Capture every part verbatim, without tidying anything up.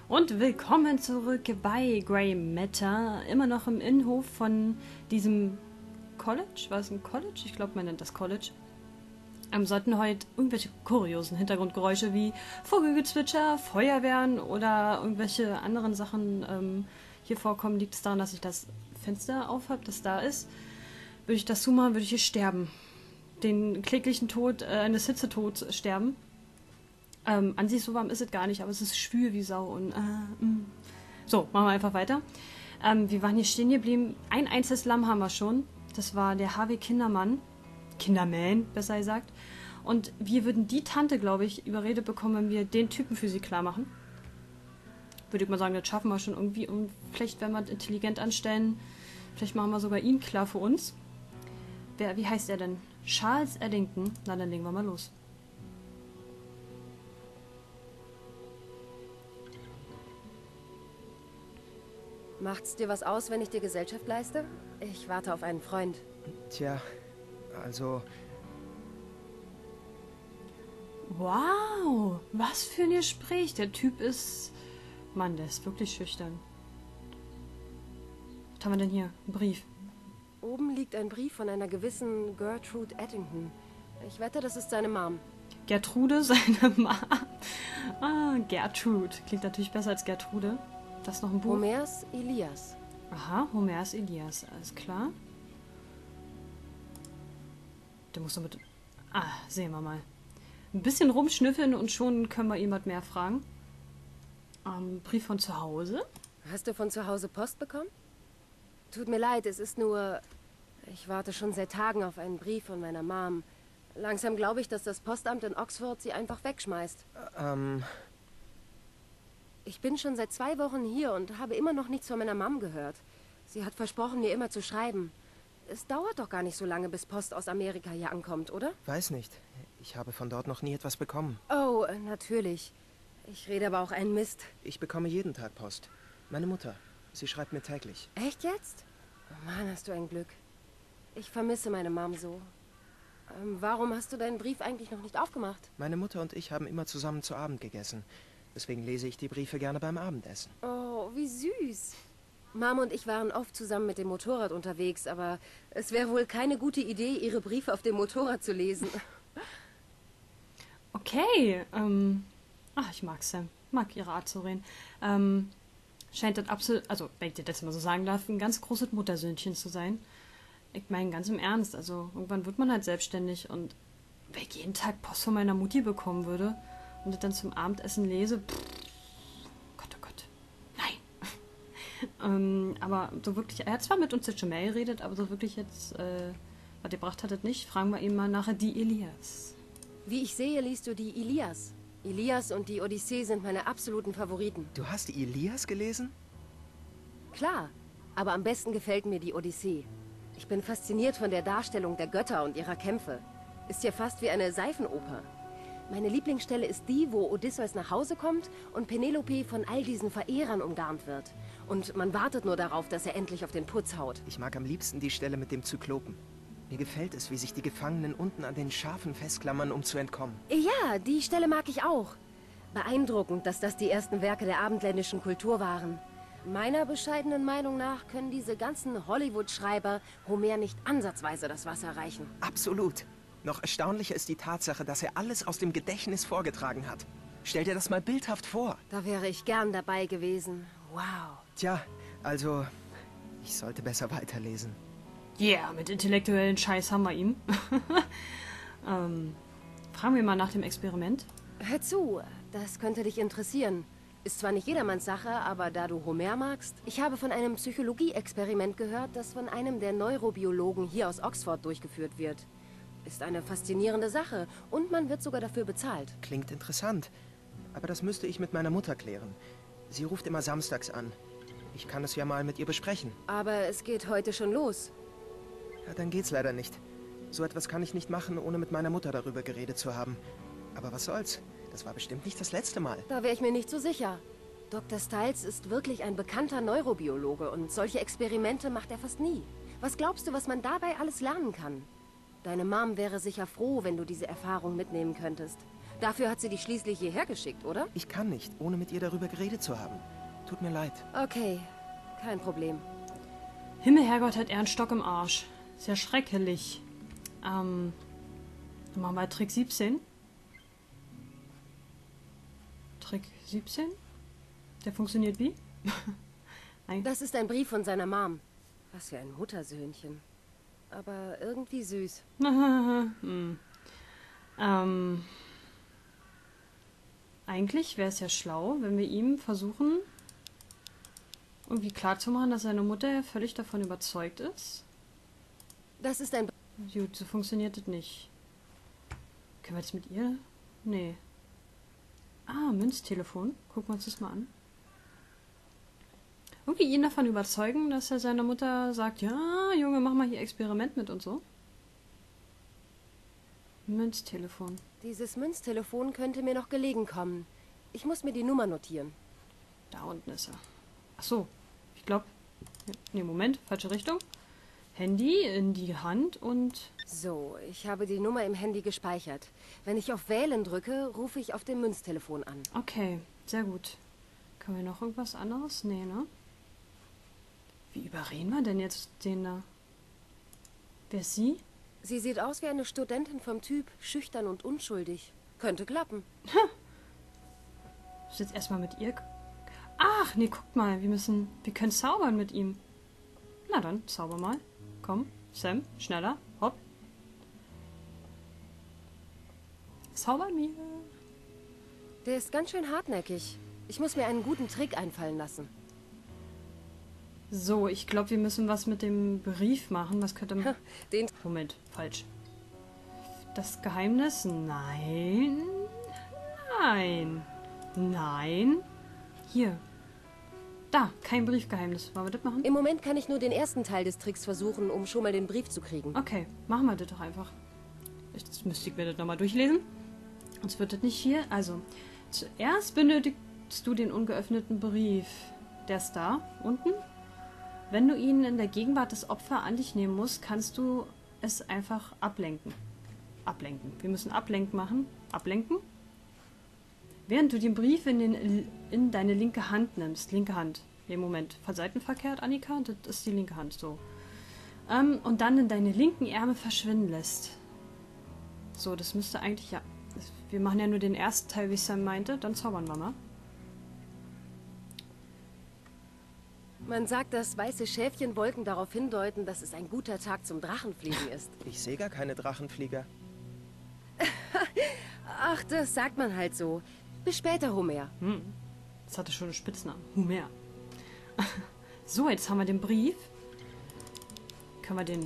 Und willkommen zurück bei Grey Matter, immer noch im Innenhof von diesem College. War es ein College? Ich glaube, man nennt das College. Ähm, sollten heute irgendwelche kuriosen Hintergrundgeräusche wie Vogelgezwitscher, Feuerwehren oder irgendwelche anderen Sachen ähm, hier vorkommen. Liegt es daran, dass ich das Fenster aufhabe, das da ist? Würde ich das zumachen, würde ich hier sterben. Den kläglichen Tod äh, eines Hitzetods sterben. Ähm, an sich so warm ist es gar nicht, aber es ist schwül wie Sau. Und, äh, mm. So, machen wir einfach weiter. Ähm, wir waren hier stehen geblieben. Ein einziges Lamm haben wir schon. Das war der Harvey Kindermann. Kinderman, besser gesagt. Und wir würden die Tante, glaube ich, überredet bekommen, wenn wir den Typen für sie klar machen. Würde ich mal sagen, das schaffen wir schon irgendwie. Und vielleicht, wenn wir es intelligent anstellen, vielleicht machen wir sogar ihn klar für uns. Wer, wie heißt er denn? Charles Eddington. Na, dann legen wir mal los. Macht's dir was aus, wenn ich dir Gesellschaft leiste? Ich warte auf einen Freund. Tja, also... Wow, was für ein Gespräch. Der Typ ist... Mann, der ist wirklich schüchtern. Was haben wir denn hier? Ein Brief. Oben liegt ein Brief von einer gewissen Gertrude Eddington. Ich wette, das ist seine Mom. Gertrude, seine Mom. Ah, Gertrude. Klingt natürlich besser als Gertrude. Das ist noch ein Buch. Homers Elias. Aha, Homers Elias. Alles klar. Der muss doch mit... Ah, sehen wir mal. Ein bisschen rumschnüffeln und schon können wir jemand mehr fragen. Ähm, Brief von zu Hause. Hast du von zu Hause Post bekommen? Tut mir leid, es ist nur... Ich warte schon seit Tagen auf einen Brief von meiner Mom. Langsam glaube ich, dass das Postamt in Oxford sie einfach wegschmeißt. Ähm... Ich bin schon seit zwei Wochen hier und habe immer noch nichts von meiner Mom gehört. Sie hat versprochen, mir immer zu schreiben. Es dauert doch gar nicht so lange, bis Post aus Amerika hier ankommt, oder? Weiß nicht. Ich habe von dort noch nie etwas bekommen. Oh, äh, natürlich. Ich rede aber auch einen Mist. Ich bekomme jeden Tag Post. Meine Mutter. Sie schreibt mir täglich. Echt jetzt? Oh Mann, hast du ein Glück. Ich vermisse meine Mom so. Ähm, warum hast du deinen Brief eigentlich noch nicht aufgemacht? Meine Mutter und ich haben immer zusammen zu Abend gegessen. Deswegen lese ich die Briefe gerne beim Abendessen. Oh, wie süß. Mom und ich waren oft zusammen mit dem Motorrad unterwegs, aber es wäre wohl keine gute Idee, ihre Briefe auf dem Motorrad zu lesen. Okay, ähm... Ach, ich mag Sam. Mag ihre Art zu reden. Ähm, scheint das absolut... Also, wenn ich dir das mal so sagen darf, ein ganz großes Muttersöhnchen zu sein. Ich meine, ganz im Ernst, also irgendwann wird man halt selbstständig und wenn ich jeden Tag Post von meiner Mutti bekommen würde und das dann zum Abendessen lese, pff, Gott, oh Gott, nein. ähm, aber so wirklich, er hat zwar mit uns jetzt schon mehr geredet, aber so wirklich jetzt, äh, was ihr gebracht hattet nicht, fragen wir ihn mal nachher die Elias. Wie ich sehe, liest du die Elias. Elias und die Odyssee sind meine absoluten Favoriten. Du hast die Elias gelesen? Klar, aber am besten gefällt mir die Odyssee. Ich bin fasziniert von der Darstellung der Götter und ihrer Kämpfe. Ist ja fast wie eine Seifenoper. Meine Lieblingsstelle ist die, wo Odysseus nach Hause kommt und Penelope von all diesen Verehrern umgarnt wird. Und man wartet nur darauf, dass er endlich auf den Putz haut. Ich mag am liebsten die Stelle mit dem Zyklopen. Mir gefällt es, wie sich die Gefangenen unten an den Schafen festklammern, um zu entkommen. Ja, die Stelle mag ich auch. Beeindruckend, dass das die ersten Werke der abendländischen Kultur waren. Meiner bescheidenen Meinung nach können diese ganzen Hollywood-Schreiber Homer nicht ansatzweise das Wasser reichen. Absolut. Noch erstaunlicher ist die Tatsache, dass er alles aus dem Gedächtnis vorgetragen hat. Stell dir das mal bildhaft vor. Da wäre ich gern dabei gewesen. Wow. Tja, also, ich sollte besser weiterlesen. Ja, yeah, mit intellektuellen Scheiß haben wir ihn. ähm, fragen wir mal nach dem Experiment. Hör zu, das könnte dich interessieren. Ist zwar nicht jedermanns Sache, aber da du Homer magst... Ich habe von einem Psychologie-Experiment gehört, das von einem der Neurobiologen hier aus Oxford durchgeführt wird. Ist eine faszinierende Sache und man wird sogar dafür bezahlt. Klingt interessant, aber das müsste ich mit meiner Mutter klären. Sie ruft immer samstags an. Ich kann es ja mal mit ihr besprechen. Aber es geht heute schon los. Ja, dann geht's leider nicht. So etwas kann ich nicht machen, ohne mit meiner Mutter darüber geredet zu haben. Aber was soll's? Das war bestimmt nicht das letzte Mal. Da wäre ich mir nicht so sicher. Doktor Stiles ist wirklich ein bekannter Neurobiologe und solche Experimente macht er fast nie. Was glaubst du, was man dabei alles lernen kann? Deine Mom wäre sicher froh, wenn du diese Erfahrung mitnehmen könntest. Dafür hat sie dich schließlich hierher geschickt, oder? Ich kann nicht, ohne mit ihr darüber geredet zu haben. Tut mir leid. Okay, kein Problem. Himmel, Herrgott, hat er einen Stock im Arsch. Sehr schrecklich. Ähm, dann machen wir Trick siebzehn. Trick siebzehn? Der funktioniert wie? Nein. Das ist ein Brief von seiner Mom. Was für ein Muttersöhnchen. Aber irgendwie süß. hm. ähm, eigentlich wäre es ja schlau, wenn wir ihm versuchen, irgendwie klarzumachen, dass seine Mutter völlig davon überzeugt ist. Das ist ein... Gut, so funktioniert das nicht. Können wir jetzt mit ihr? Nee. Ah, Münztelefon. Gucken wir uns das mal an. Irgendwie ihn davon überzeugen, dass er seiner Mutter sagt, ja, Junge, mach mal hier Experiment mit und so. Münztelefon. Dieses Münztelefon könnte mir noch gelegen kommen. Ich muss mir die Nummer notieren. Da unten ist er. Ach so, ich glaube... Nee, Moment, falsche Richtung. Handy in die Hand und... So, ich habe die Nummer im Handy gespeichert. Wenn ich auf Wählen drücke, rufe ich auf dem Münztelefon an. Okay, sehr gut. Können wir noch irgendwas anderes? Nee, ne? Wie überreden wir denn jetzt den da? Wer ist sie? Sie sieht aus wie eine Studentin vom Typ, schüchtern und unschuldig. Könnte klappen. Ich muss jetzt erstmal mit ihr... Ach, nee, guck mal, wir müssen... Wir können zaubern mit ihm. Na dann, zauber mal. Komm, Sam, schneller. Hopp. Zaubern mir. Der ist ganz schön hartnäckig. Ich muss mir einen guten Trick einfallen lassen. So, ich glaube, wir müssen was mit dem Brief machen. Was könnte man... Den... Moment, falsch. Das Geheimnis? Nein. Nein. Nein. Hier. Da, kein Briefgeheimnis. Wollen wir das machen? Im Moment kann ich nur den ersten Teil des Tricks versuchen, um schon mal den Brief zu kriegen. Okay, machen wir das doch einfach. Jetzt müsste ich mir das nochmal durchlesen. Sonst wird das nicht hier. Also, zuerst benötigst du den ungeöffneten Brief. Der ist da, unten. Wenn du ihn in der Gegenwart des Opfers an dich nehmen musst, kannst du es einfach ablenken. Ablenken. Wir müssen Ablenken machen. Ablenken. Während du den Brief in, den, in deine linke Hand nimmst. Linke Hand. Nee, Moment. Seitenverkehrt, Annika? Das ist die linke Hand, so. Ähm, und dann in deine linken Ärmel verschwinden lässt. So, das müsste eigentlich, ja. Das, wir machen ja nur den ersten Teil, wie Sam meinte. Dann zaubern wir mal. Man sagt, dass weiße Schäfchenwolken darauf hindeuten, dass es ein guter Tag zum Drachenfliegen ist. Ich sehe gar keine Drachenflieger. Ach, das sagt man halt so. Bis später, Homer. Hm. Das hatte schon einen Spitznamen. Homer. So, jetzt haben wir den Brief. Können wir den...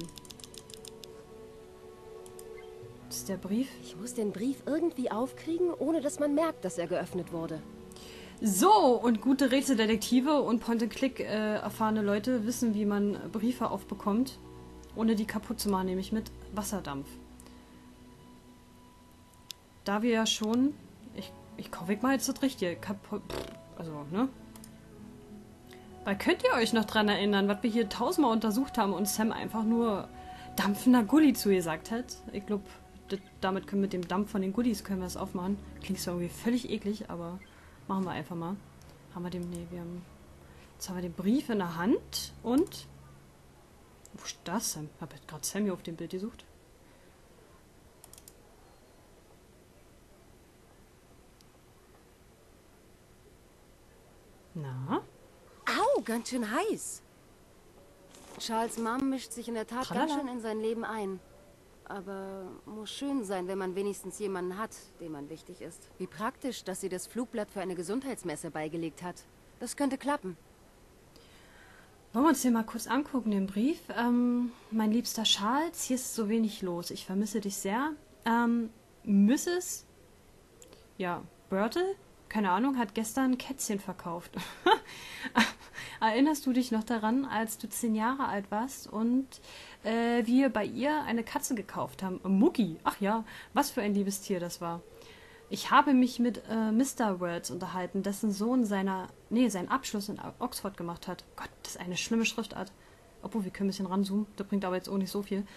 Das ist der Brief. Ich muss den Brief irgendwie aufkriegen, ohne dass man merkt, dass er geöffnet wurde. So, und gute Rätseldetektive und Point-and-Click äh, erfahrene Leute wissen, wie man Briefe aufbekommt, ohne die kaputt zu machen, nämlich mit Wasserdampf. Da wir ja schon... Ich, ich kaufe mal jetzt das Richtige. Kaputt... Also, ne? Weil könnt ihr euch noch dran erinnern, was wir hier tausendmal untersucht haben und Sam einfach nur dampfender Gully zu gesagt hat? Ich glaube, damit können wir mit dem Dampf von den Goodies können wir das aufmachen. Klingt zwar irgendwie völlig eklig, aber... Machen wir einfach mal. Haben wir den... Nee, wir haben... Jetzt haben wir den Brief in der Hand und... Wo ist das, Sam? Ich habe jetzt gerade Sam hier auf dem Bild gesucht. Na? Au, ganz schön heiß. Charles' Mom mischt sich in der Tat Tralala. ganz schön in sein Leben ein. Aber muss schön sein, wenn man wenigstens jemanden hat, dem man wichtig ist. Wie praktisch, dass sie das Flugblatt für eine Gesundheitsmesse beigelegt hat. Das könnte klappen. Wollen wir uns den mal kurz angucken, den Brief? Ähm, mein liebster Charles, hier ist so wenig los. Ich vermisse dich sehr. Ähm, Misses Ja, Bertel, keine Ahnung, hat gestern Kätzchen verkauft. Erinnerst du dich noch daran, als du zehn Jahre alt warst und äh, wir bei ihr eine Katze gekauft haben? Mucki, ach ja, was für ein liebes Tier das war. Ich habe mich mit äh, Mister Words unterhalten, dessen Sohn seiner, nee, seinen Abschluss in Oxford gemacht hat. Gott, das ist eine schlimme Schriftart. Obwohl, wir können ein bisschen ranzoomen, das bringt aber jetzt auch nicht so viel.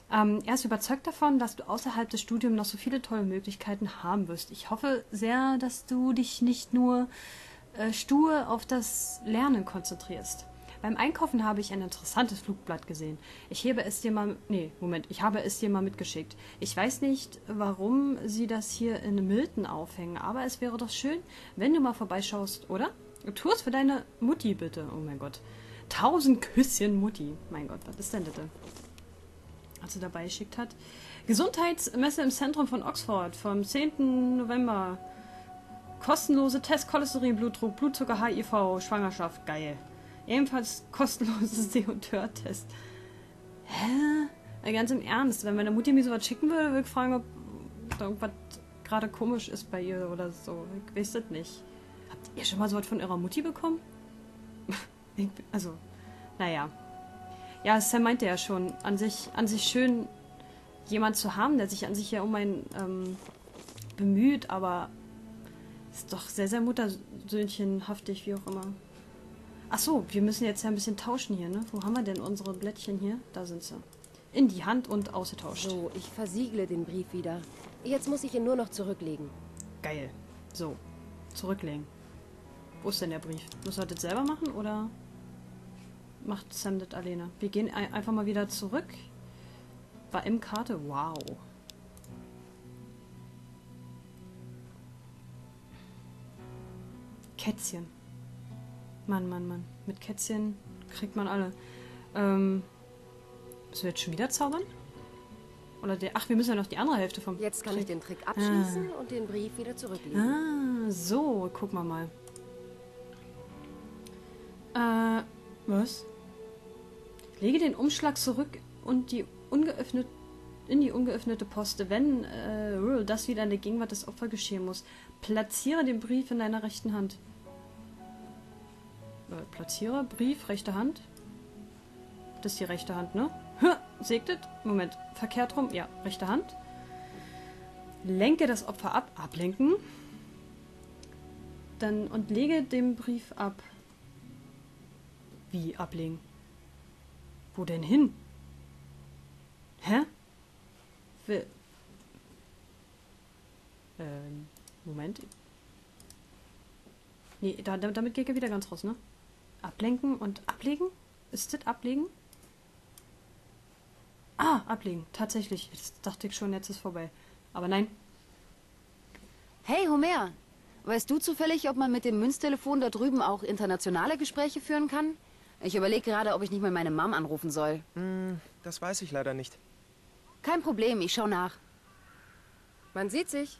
Ähm, er ist überzeugt davon, dass du außerhalb des Studiums noch so viele tolle Möglichkeiten haben wirst. Ich hoffe sehr, dass du dich nicht nur äh, stur auf das Lernen konzentrierst. Beim Einkaufen habe ich ein interessantes Flugblatt gesehen. Ich hebe es dir mal... Nee, Moment. Ich habe es dir mal mitgeschickt. Ich weiß nicht, warum sie das hier in Milton aufhängen, aber es wäre doch schön, wenn du mal vorbeischaust, oder? Tu es für deine Mutti, bitte. Oh mein Gott. Tausend Küsschen Mutti. Mein Gott, was ist denn das? Was sie dabei geschickt hat. Gesundheitsmesse im Zentrum von Oxford vom zehnten November. Kostenlose Test, Cholesterin, Blutdruck, Blutzucker, H I V, Schwangerschaft. Geil. Ebenfalls kostenloses Deodeur-Test. Hä? Ganz im Ernst, wenn meine Mutti mir sowas schicken würde, würde ich fragen, ob da irgendwas gerade komisch ist bei ihr oder so. Ich weiß das nicht. Habt ihr schon mal sowas von ihrer Mutti bekommen? ich, also, naja. Ja, Sam meinte ja schon, an sich, an sich schön, jemand zu haben, der sich an sich ja um einen ähm, bemüht, aber ist doch sehr, sehr muttersöhnchenhaftig, wie auch immer. Ach so, wir müssen jetzt ja ein bisschen tauschen hier, ne? Wo haben wir denn unsere Blättchen hier? Da sind sie. In die Hand und ausgetauscht. So, ich versiegle den Brief wieder. Jetzt muss ich ihn nur noch zurücklegen. Geil. So, zurücklegen. Wo ist denn der Brief? Muss er das selber machen oder macht Sam das alleine? Wir gehen ein einfach mal wieder zurück. War im Karte. Wow. Kätzchen. Mann, Mann, Mann. Mit Kätzchen kriegt man alle. Ähm, müssen wir jetzt schon wieder zaubern? Oder der... Ach, wir müssen ja noch die andere Hälfte vom... Jetzt kann ich den Trick abschließen ah. und den Brief wieder zurücklegen. Ah, so. Gucken wir mal. Äh, was? Lege den Umschlag zurück und die ungeöffnet, in die ungeöffnete Poste, wenn äh, das wieder in der Gegenwart des Opfers geschehen muss. Platziere den Brief in deiner rechten Hand. Äh, platziere Brief, rechte Hand. Das ist die rechte Hand, ne? Segnet. Moment. Verkehrt rum. Ja, rechte Hand. Lenke das Opfer ab. Ablenken. Dann und lege den Brief ab. Wie ablegen? Wo denn hin? Hä? Will. Ähm, Moment. Nee, da, damit geht er wieder ganz raus, ne? Ablenken und ablegen? Ist das ablegen? Ah, ablegen. Tatsächlich. Jetzt dachte ich schon, jetzt ist vorbei. Aber nein. Hey, Homer. Weißt du zufällig, ob man mit dem Münztelefon da drüben auch internationale Gespräche führen kann? Ich überlege gerade, ob ich nicht mal meine Mom anrufen soll. Hm, das weiß ich leider nicht. Kein Problem, ich schau nach. Man sieht sich.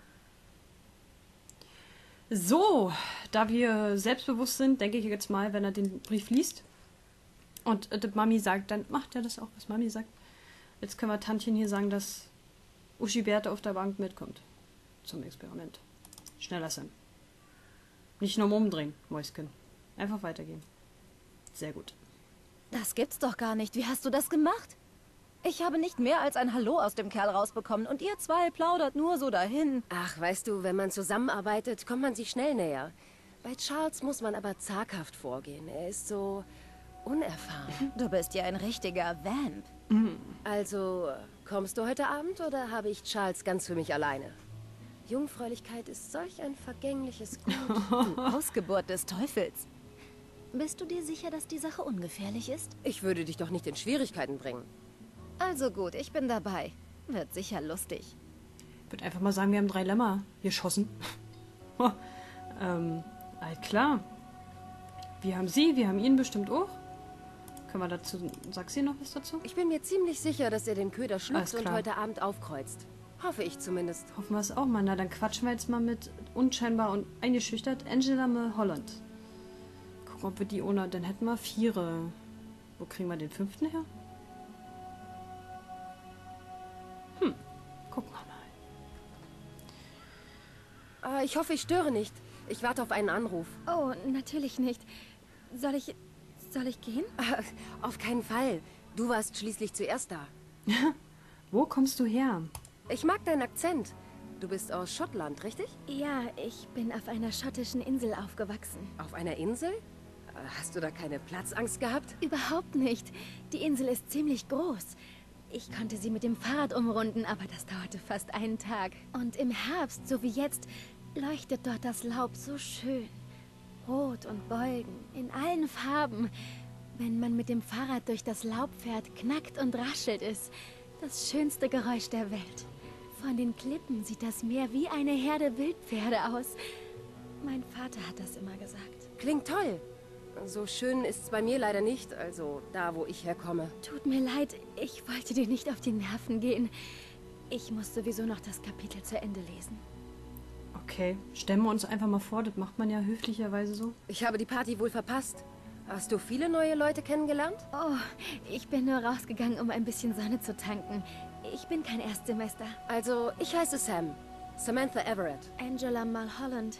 So, da wir selbstbewusst sind, denke ich jetzt mal, wenn er den Brief liest und äh, Mami sagt, dann macht er das auch, was Mami sagt. Jetzt können wir Tantchen hier sagen, dass Uschi Berthe auf der Bank mitkommt. Zum Experiment. Schneller Sam. Nicht nur umdrehen, Mäuschen. Einfach weitergehen. Sehr gut. Das gibt's doch gar nicht. Wie hast du das gemacht? Ich habe nicht mehr als ein Hallo aus dem Kerl rausbekommen und ihr zwei plaudert nur so dahin. Ach, weißt du, wenn man zusammenarbeitet, kommt man sich schnell näher. Bei Charles muss man aber zaghaft vorgehen. Er ist so unerfahren. Du bist ja ein richtiger Vamp. Also, kommst du heute Abend oder habe ich Charles ganz für mich alleine? Jungfräulichkeit ist solch ein vergängliches Gut. Du Ausgeburt des Teufels. Bist du dir sicher, dass die Sache ungefährlich ist? Ich würde dich doch nicht in Schwierigkeiten bringen. Also gut, ich bin dabei. Wird sicher lustig. Ich würde einfach mal sagen, wir haben drei Lämmer geschossen. ähm, halt klar. Wir haben sie, wir haben ihn bestimmt auch. Können wir dazu, sagst du noch was dazu? Ich bin mir ziemlich sicher, dass er den Köder Alles schluckt und klar. heute Abend aufkreuzt. Hoffe ich zumindest. Hoffen wir es auch mal. Na, dann quatschen wir jetzt mal mit unscheinbar und eingeschüchtert Angela Mulholland. Gucken, ob wir die ohne... Dann hätten wir viere. Wo kriegen wir den fünften her? Hm, gucken wir mal. Ah, ich hoffe, ich störe nicht. Ich warte auf einen Anruf. Oh, natürlich nicht. Soll ich... Soll ich gehen? Ah, auf keinen Fall. Du warst schließlich zuerst da. Wo kommst du her? Ich mag deinen Akzent. Du bist aus Schottland, richtig? Ja, ich bin auf einer schottischen Insel aufgewachsen. Auf einer Insel? Hast du da keine Platzangst gehabt? Überhaupt nicht. Die Insel ist ziemlich groß. Ich konnte sie mit dem Fahrrad umrunden, aber das dauerte fast einen Tag. Und im Herbst, so wie jetzt, leuchtet dort das Laub so schön. Rot und golden, in allen Farben. Wenn man mit dem Fahrrad durch das Laub fährt, knackt und raschelt es. Das schönste Geräusch der Welt. Von den Klippen sieht das Meer wie eine Herde Wildpferde aus. Mein Vater hat das immer gesagt. Klingt toll. So schön ist's bei mir leider nicht, also da, wo ich herkomme. Tut mir leid, ich wollte dir nicht auf die Nerven gehen. Ich muss sowieso noch das Kapitel zu Ende lesen. Okay, stellen wir uns einfach mal vor, das macht man ja höflicherweise so. Ich habe die Party wohl verpasst. Hast du viele neue Leute kennengelernt? Oh, ich bin nur rausgegangen, um ein bisschen Sonne zu tanken. Ich bin kein Erstsemester. Also, ich heiße Sam. Samantha Everett. Angela Mulholland.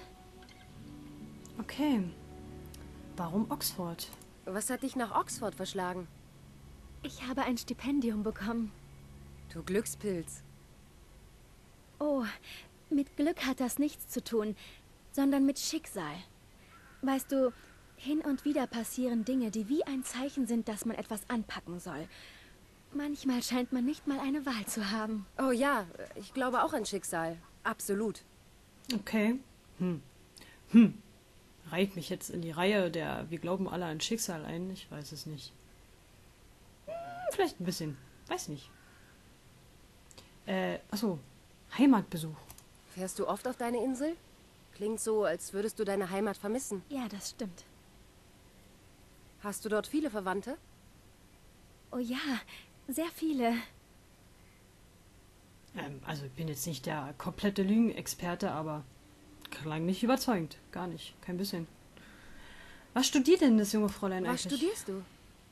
Okay. Warum Oxford? Was hat dich nach Oxford verschlagen? Ich habe ein Stipendium bekommen. Du Glückspilz. Oh, mit Glück hat das nichts zu tun, sondern mit Schicksal. Weißt du, hin und wieder passieren Dinge, die wie ein Zeichen sind, dass man etwas anpacken soll. Manchmal scheint man nicht mal eine Wahl zu haben. Oh ja, ich glaube auch an Schicksal. Absolut. Okay. Hm. Hm. Reiht mich jetzt in die Reihe der wir glauben alle an Schicksal ein? Ich weiß es nicht. Hm, vielleicht ein bisschen. Weiß nicht. Äh, achso. Heimatbesuch. Fährst du oft auf deine Insel? Klingt so, als würdest du deine Heimat vermissen. Ja, das stimmt. Hast du dort viele Verwandte? Oh ja, sehr viele. Ähm, also ich bin jetzt nicht der komplette Lügenexperte, aber klang nicht überzeugend. Gar nicht. Kein bisschen. Was studiert denn das junge Fräulein Was eigentlich? studierst du?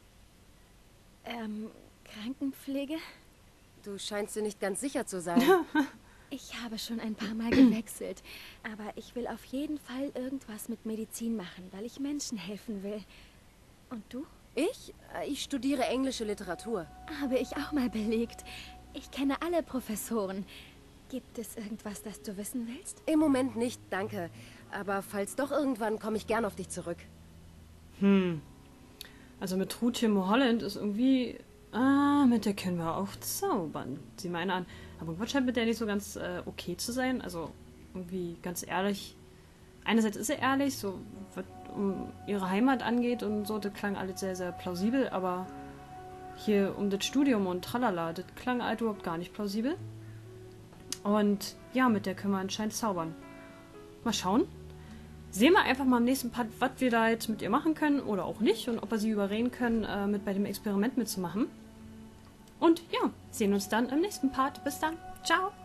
Ähm, Krankenpflege? Du scheinst dir nicht ganz sicher zu sein. Ich habe schon ein paar Mal gewechselt, aber ich will auf jeden Fall irgendwas mit Medizin machen, weil ich Menschen helfen will. Und du? Ich? Ich studiere englische Literatur. Habe ich auch mal belegt. Ich kenne alle Professoren. Gibt es irgendwas, das du wissen willst? Im Moment nicht, danke. Aber falls doch irgendwann, komme ich gern auf dich zurück. Hm. Also mit Trutchen Mulholland ist irgendwie... Ah, mit der können wir auch zaubern. Sieh meine an. Aber Gott scheint mit der nicht so ganz äh, okay zu sein. Also irgendwie ganz ehrlich. Einerseits ist er ehrlich, so was um ihre Heimat angeht und so. Das klang alles sehr, sehr plausibel. Aber hier um das Studium und tralala, das klang halt überhaupt gar nicht plausibel. Und ja, mit der können wir anscheinend zaubern. Mal schauen. Sehen wir einfach mal im nächsten Part, was wir da jetzt mit ihr machen können oder auch nicht und ob wir sie überreden können, äh, mit bei dem Experiment mitzumachen. Und ja, sehen uns dann im nächsten Part. Bis dann. Ciao.